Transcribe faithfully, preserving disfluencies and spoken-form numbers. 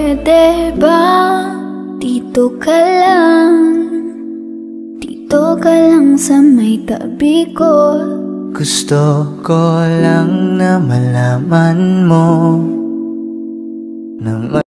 Pwede ba dito ka lang? Dito ka lang sa may tabi ko. Gusto ko lang na malaman mo na